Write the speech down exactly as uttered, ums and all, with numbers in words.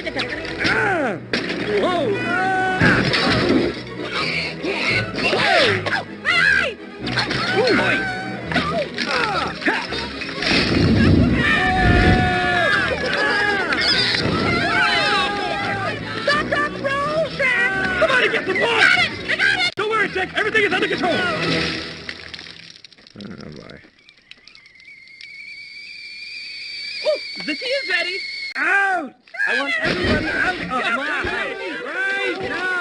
Ah! Whoa! Ah! Whoa! Hey! Oh, boy! Ah! Ha! Stop that roll, Jack! Somebody get some more! I got it! I got it! Don't worry, Jack. Everything is under control. Oh, boy. Oh, the tea is ready. Out! I want everybody out of my house right now!